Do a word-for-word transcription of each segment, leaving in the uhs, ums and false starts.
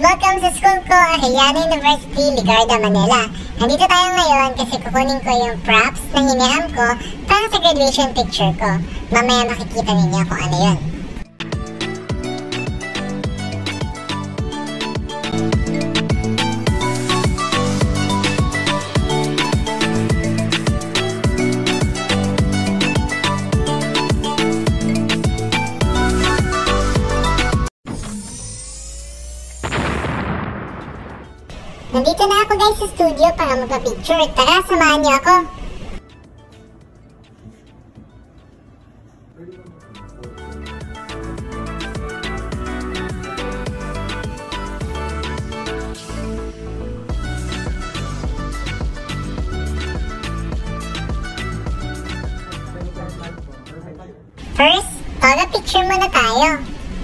Welcome sa school ko, Hiniram University, Manila. Nandito tayo ngayon kasi kukunin ko yung props na hiniram ko para sa graduation picture ko. Mamaya makikita ninyo kung ano yun. Nandito na ako guys sa studio para magpa-picture. Tara, samahan niyo ako. First, para picture muna tayo.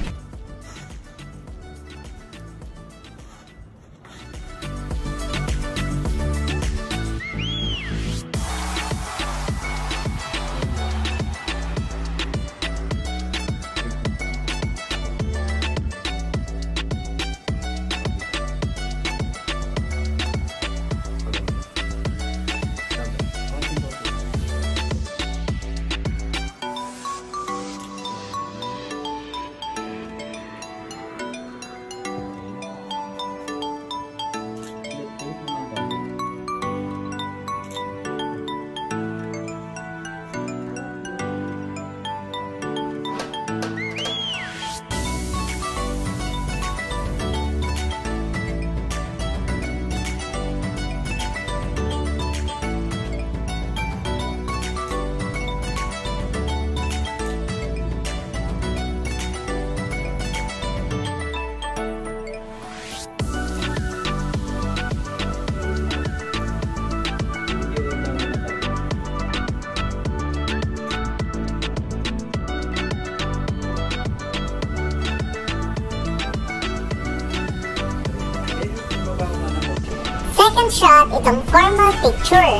Second shot, itong formal picture.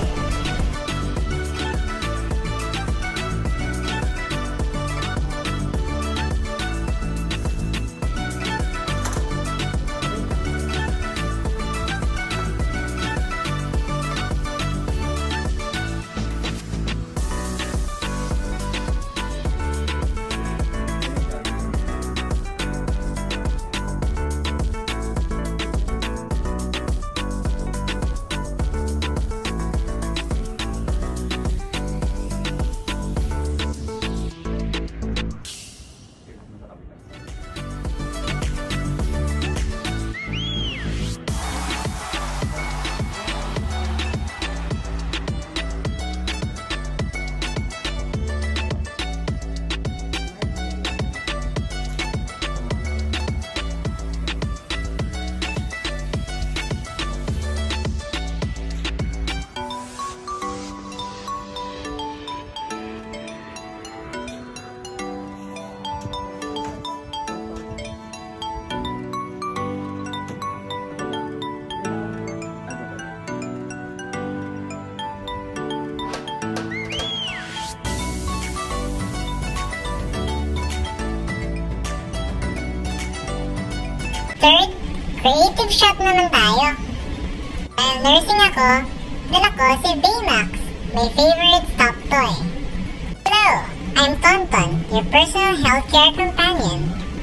Third, creative shot naman tayo. While nursing ako, dala ko si Baymax, my favorite stop toy. Hello, I'm Tonton, your personal healthcare companion.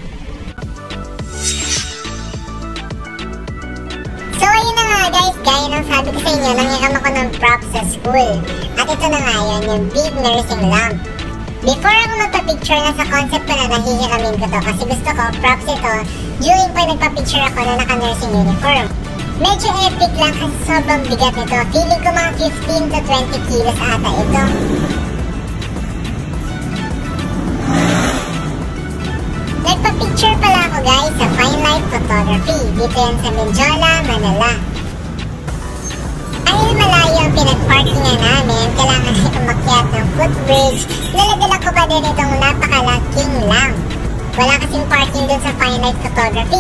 So ayun na nga guys, gaya ng sabi ko sa inyo, nanghiram ako ng props sa school. At ito na nga yun, yung big nursing lamp. Before ako magpa-picture na sa concept ko na nahihiramin ko to kasi gusto ko, props ito, during pa nagpa-picture ako na naka-nursing uniform. Medyo epic lang kasi sobrang bigat nito. Feeling ko mga fifteen to twenty kilos ata ito. Nagpa-picture pala ako guys sa Fine Light Photography. Dito yan sa Manila. Dahil malayo ang pinag-parkingan namin, kailangan ay umakyat ng footbridge. Naladala ko pa din itong napakalaking lamp. Wala kasing parking dun sa Fine Light Photography.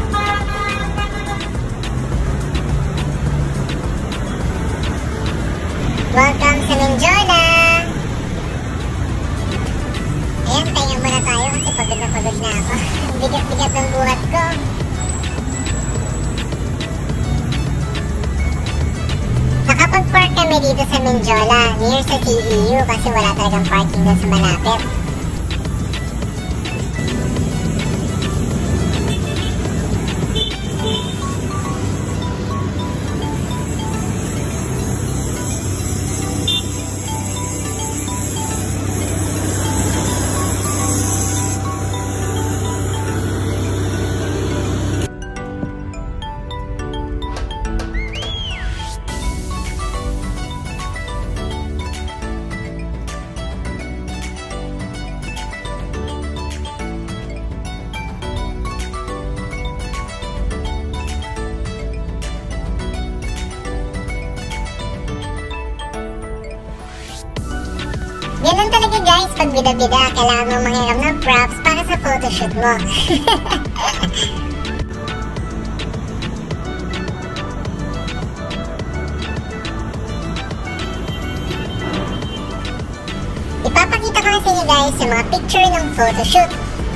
Welcome sa Manila! Ayan, tayo muna tayo kasi pagod na pagod na ako. Bigat-bigat ng buhat ko. dito sa Menjola, near sa C E U kasi wala talagang parking doon sa malapit. Ganun talaga guys, pag bida-bida, kailangan mo manghiram ng props para sa photoshoot mo. Ipapakita ko na sa inyo guys yung mga picture ng photoshoot.